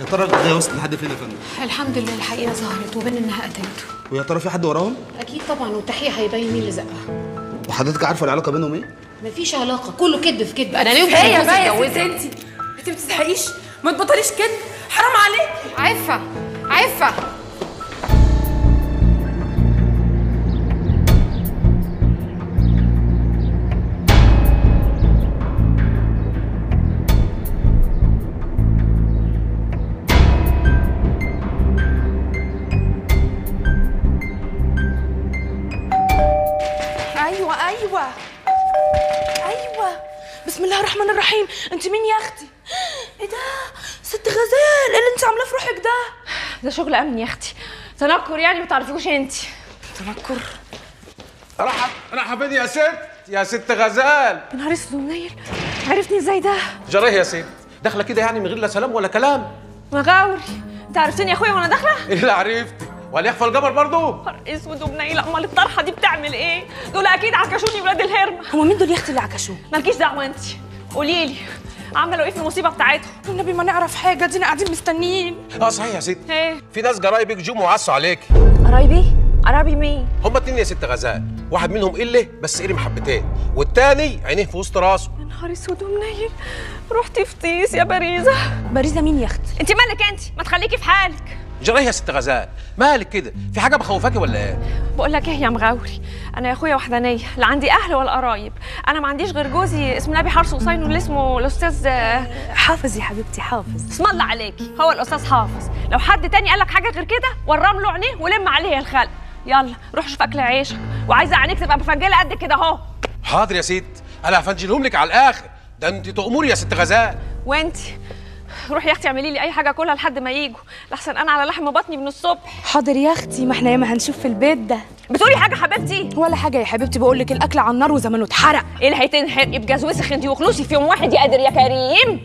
ترى القضيه وصلت لحد فين يا فندم؟ الحمد لله الحقيقه ظهرت وبين انها قتلته. ويا ترى في حد وراهم؟ اكيد طبعا، والتحقيق هيبين مين اللي زقها. وحضرتك عارفه العلاقه بينهم ايه؟ مفيش علاقه، كله كذب في كذب. انا يوم هي بقى يا ستي انت ما تستحقيش، ما تبطليش كده، حرام عليك. عفه عفه. ايوه بسم الله الرحمن الرحيم. انت مين يا اختي؟ ايه ده؟ ست غزال، ايه اللي انت عاملاه في روحك ده شغل امن يا اختي، تنكر يعني ما تعرفيهوش انت. تنكر؟ رايحه فين يا ست غزال؟ يا نهار اسود ومنيل، عرفتني ازاي ده؟ جريه يا ست، داخله كده يعني من غير لا سلام ولا كلام. مغاوري، انت عرفتني يا اخويا وانا داخله؟ ايه اللي عرفتي؟ وهل يخفى الجبر برضه؟ نهار اسود ومنيل، امال الطرحه دي بتعمل ايه؟ دول اكيد عكشوني ولاد الهرمه. هما مين دول يا اختي اللي عكشوك؟ مالكيش دعوه انت، قولي لي عملوا ايه في المصيبه بتاعتهم؟ والنبي ما نعرف حاجه، دينا قاعدين مستنيين. صحيح يا ست، ايه؟ في ناس جرايبك جم وعصوا عليكي. قرايبي؟ قرايبي مين؟ هما اتنين يا ست غزال، واحد منهم قله بس قري محبتين، والتاني عينيه في وسط راسه. يا نهار اسود ومنيل، رحتي في طيس يا باريزه. باريزه مين يا اختي؟ انت مالك انت؟ ما تخليكي في حالك. جرايه يا ست غزال، مالك كده؟ في حاجه مخوفاكي ولا ايه؟ بقول لك ايه يا مغاوري، انا يا اخويا وحدانيه، لا عندي اهل ولا قرايب، انا ما عنديش غير جوزي اسمه نبي حرس حسين، واللي اسمه الاستاذ حافظ يا حبيبتي، حافظ. اسم الله عليكي، هو الاستاذ حافظ. لو حد تاني قال لك حاجه غير كده ورم له عينيه ولم عليه الخلق. يلا روح شوف اكل عيشك، وعايزه عينيك تبقى مفنجله قد كده اهو. حاضر يا ست، انا هفنجلهم لك على الاخر، ده انت تأمري يا ست غزال. وانت روحي يا اختي اعملي لي اي حاجه كلها لحد ما يجوا، لحسن انا على لحم بطني من الصبح. حاضر يا اختي، ما احنا ياما هنشوف في البيت ده. بتقولي حاجه حبيبتي؟ ولا حاجه يا حبيبتي، بقول لك الاكل على النار وزمانه اتحرق. ايه اللي هيتنحرق؟ يبقى وسخ انت وخلوصي في يوم واحد يا قادر يا كريم.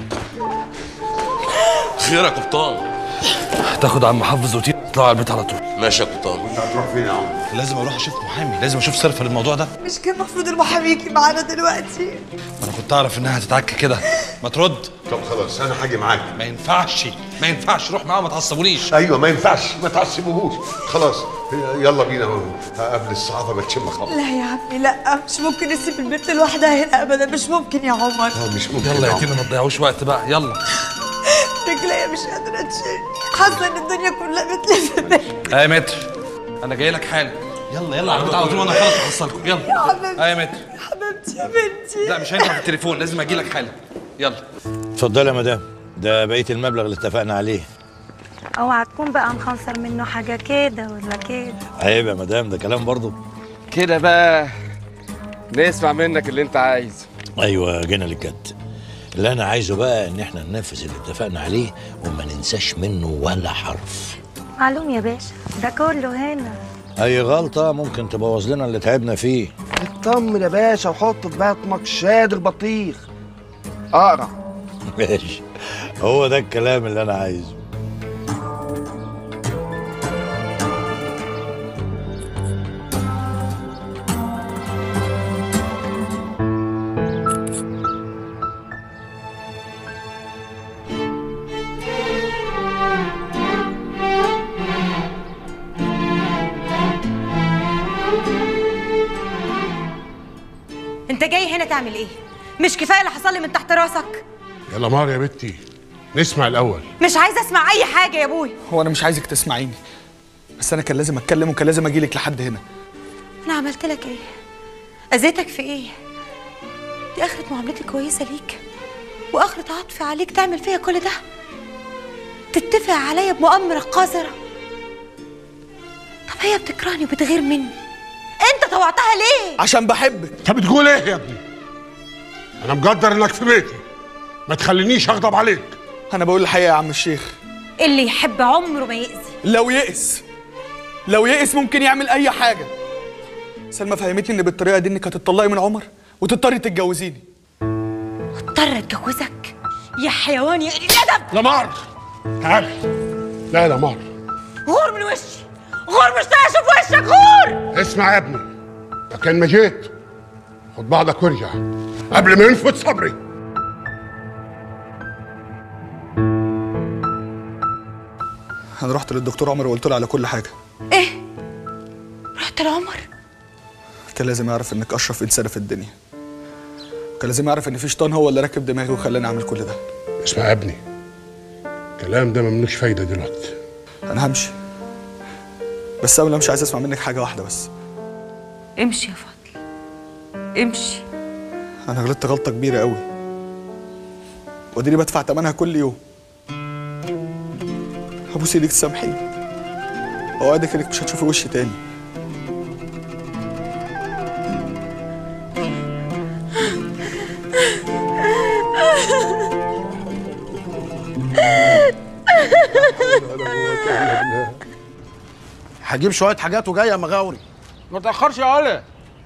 خير يا قبطان؟ تاخد عم حافظ وتيجي تطلع على البيت على طول. ماشي يا قبطان. انت هتروح فين يا عم؟ لازم اروح اشوف محامي، لازم اشوف صرف للموضوع ده. مش كان المفروض المحامي يجي معانا دلوقتي؟ انا كنت اعرف انها هتتعك كده. ما ترد. طب خلاص انا هاجي معاك. ما ينفعش ما ينفعش، روح معاه ما تعصبونيش. ايوه ما ينفعش، ما تعصبوهوش. خلاص يلا بينا قبل الصحافه ما تشم خالص. لا يا عمي لا، مش ممكن نسيب البنت لوحدها هنا ابدا، مش ممكن يا عمر. مش ممكن. يلا يا تينا ما تضيعوش وقت بقى، يلا. رجليا مش قادره تشيل، حاسه ان الدنيا كلها بتلف بيا. يا متر انا جاي لك حالا. يلا يلا على البيت على طول وانا خلاص هحصلكم. يلا يا حبيبتي يا متر. يا حبيبتي يا بنتي. لا مش هينفع في التليفون، لازم اجي لك حالا. يلا اتفضلي يا مدام، ده بقيه المبلغ اللي اتفقنا عليه. اوعى تكون بقى مخنصر منه حاجه كده ولا كده. عيب يا مدام، ده كلام برضه. كده بقى نسمع منك اللي انت عايزه. ايوه جينا للجد. اللي انا عايزه بقى ان احنا ننفذ اللي اتفقنا عليه وما ننساش منه ولا حرف. معلوم يا باشا، ده كله هنا. اي غلطه ممكن تبوظ لنا اللي تعبنا فيه. اطمن يا باشا وحط في بطنك شاد البطيخ. اقرا. ماشي، هو ده الكلام اللي انا عايزه. انت جاي هنا تعمل ايه؟ مش كفايه اللي حصل لي من تحت راسك؟ يا لمار يا بنتي نسمع الاول. مش عايزه اسمع اي حاجه يا ابوي. هو انا مش عايزك تسمعيني، بس انا كان لازم اتكلم وكان لازم اجيلك لحد هنا. انا عملت لك ايه؟ اذيتك في ايه؟ دي اخرة معاملتي كويسه ليك واخرة عطفي عليك تعمل فيا كل ده؟ تتفق عليا بمؤامره قذره. طب هي بتكرهني وبتغير مني، انت طوعتها ليه؟ عشان بحبك. انت بتقول ايه يا ابني؟ انا مقدر انك في بيتي، ما تخلينيش اغضب عليك. انا بقول الحقيقه يا عم الشيخ. اللي يحب عمره ما يأذي. لو يئس ممكن يعمل اي حاجه. سلمى فهمتني ان بالطريقه دي انك هتطلقي من عمر وتضطري تتجوزيني. اضطر اتجوزك يا حيوان يا قليل الادب؟ لمار تعالي. لا يا لمار، غور من وشي، غور، مش طايقه اشوف وشك، غور. اسمع يا ابني، مكان ما جيت خد بعضك وارجع قبل ما ينفد صبري. رحت للدكتور عمر وقلت له على كل حاجه. ايه؟ رحت لعمر؟ كان لازم يعرف انك اشرف انسانه في الدنيا. كان لازم يعرف ان في شيطان هو اللي راكب دماغي وخلاني اعمل كل ده. اسمع يا ابني، الكلام ده مملوش فايده دلوقتي. انا همشي، بس قبل ما امشي عايز اسمع منك حاجه واحده بس. امشي يا فضل، امشي. انا غلطت غلطه كبيره قوي، واديني بدفع ثمنها كل يوم. هبوس ايدك تسامحيني، اوعدك انك مش هتشوفي وشي تاني. هجيب شويه حاجات وجاي يا مغاوري. ما تاخرش يا علي.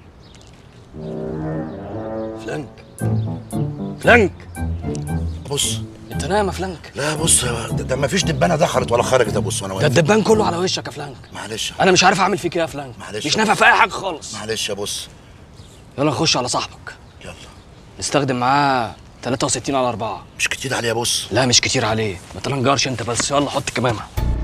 فلانك فلانك، بص انت نايم يا فلانك؟ لا بص، ده ما فيش دبانه دخلت ولا خرجت. ابص وانا ده الدبان كله على وشك يا فلانك. معلش انا مش عارف اعمل فيك ايه يا فلانك. معلش مش نافع في اي حاجه خالص. معلش يا بص. يلا نخش على صاحبك. يلا نستخدم معاه 63/4. مش كتير عليه يا بص. لا مش كتير عليه، ما تلنجرش انت بس. يلا حط كمامه.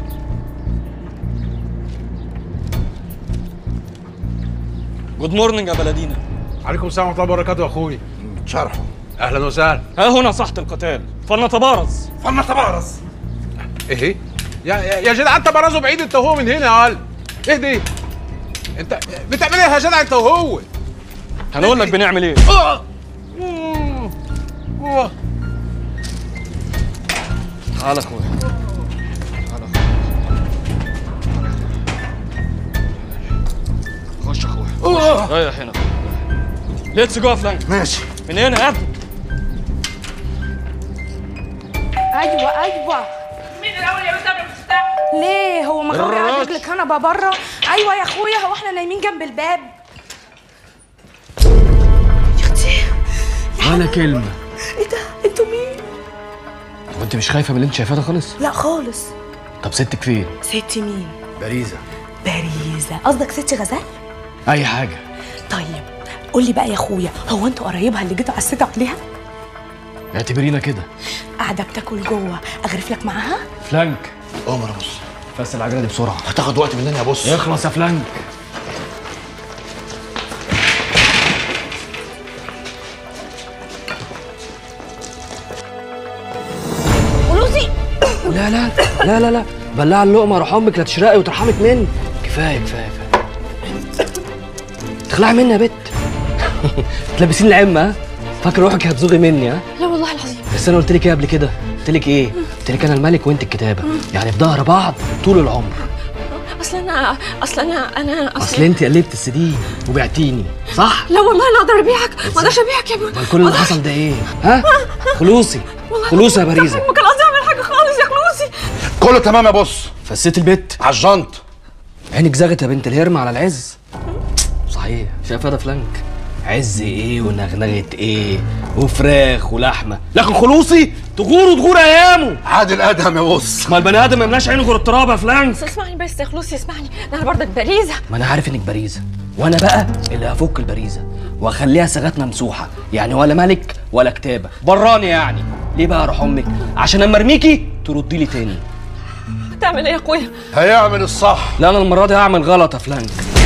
جود مورنينج يا بلدينا. عليكم السلام ورحمه الله وبركاته يا اخوي. شرحه. اهلا وسهلا. ها هنا ساحه القتال، فلنتبارز. فلنتبارز. ايه يا جدع انت برازه بعيد انت وهو من هنا يا علي. ايه دي؟ انت بتعمل ايه يا جدع انت وهو؟ هنقول لك بنعمل ايه. تعالى يا اخويا. خش يا اخويا. رايح هنا. ليتس جو يا فلانك. ماشي. من هنا يا ابني. ايوه مين الاول يا بنت قبل ما تفتح؟ ليه هو مغاوري قاعد رجل الكنبه بره؟ ايوه يا اخويا، هو احنا نايمين جنب الباب؟ يا اختي ولا كلمه. ايه ده؟ انتوا مين؟ هو انت مش خايفه من اللي انت شايفاه ده خالص؟ لا خالص. طب ستك فين؟ ستي مين؟ باريزه. باريزه؟ قصدك ستي غزال؟ اي حاجه. طيب قول لي بقى يا اخويا، هو انتوا قرايبها اللي جيتوا عسيتوا عليها؟ اعتبرينا كده. قاعده بتاكل جوه، اغرف لك معاها؟ فلانك. قوم يا بص. بس العجله دي بسرعه، هتاخد وقت مننا يا بص. اخلص يا فلانك. فلوسي. لا لا لا لا لا، بلع اللقمه روح امك لا تشرقي وترحمك مني. كفايه كفايه كفايه. تخلعي مني يا بت. تلبسيني العمه ها؟ فاكر روحك هتزوغي مني ها؟ لا والله العظيم. بس انا قلت لك ايه قبل كده؟ قلت لك ايه؟ قلت لك انا الملك وانت الكتابه، يعني في ظهر بعض طول العمر. اصل انت قلبت السي دي وبعتيني صح؟ لا والله لا اقدر ابيعك، ما اقدرش ابيعك يا ابني. امال كل اللي حصل ده ايه؟ ها؟ خلوصي خلوصي يا باريزه. ما كان قصدي اعمل حاجه خالص يا خلوصي. كله تمام يا بص. فسيت البت على الجنط. عينك زغت يا بنت الهرم على العز. صحيح شايفه ده فلانك؟ عز ايه ونغنغه ايه وفراخ ولحمه، لكن خلوصي تغور ايامه. عادل ادهم يا بص. ما البني ادم ما يملاش عينه غير التراب يا فلانك. اسمعني بس يا خلوصي، اسمعني، انا برضك باريزه. ما انا عارف انك باريزه، وانا بقى اللي هفك الباريزه واخليها سغات ممسوحه، يعني ولا ملك ولا كتابه، براني يعني. ليه بقى اروح امك؟ عشان اما ارميكي تردي لي تاني. هتعمل ايه يا اخويا؟ هيعمل الصح. لا انا المره دي هعمل غلط يا فلانك.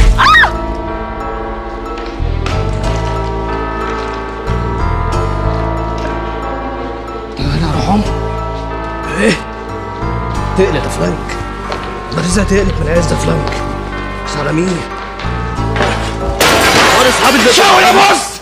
انا اروح امك. ايه؟ تقلق يا فلانك. باريزه تقلق من العز يا فلانك. بس على مين؟ وانا اصحابي اللي شاور يا بص.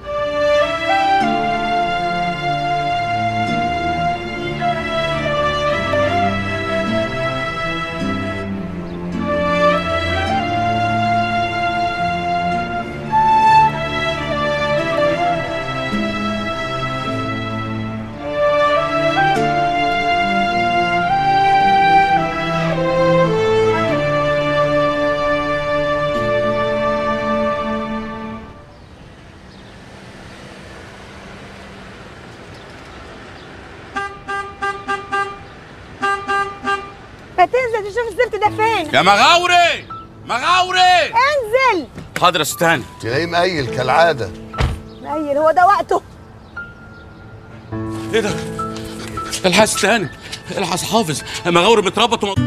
تنزل تشوف الزفت ده فين؟ يا مغاوري مغاوري انزل. حاضر يا ستاني. تلاقيه مقيل كالعاده. مقيل؟ هو ده وقته. ايه ده؟ الحق ستاني، الحق حافظ، مغاوري متربط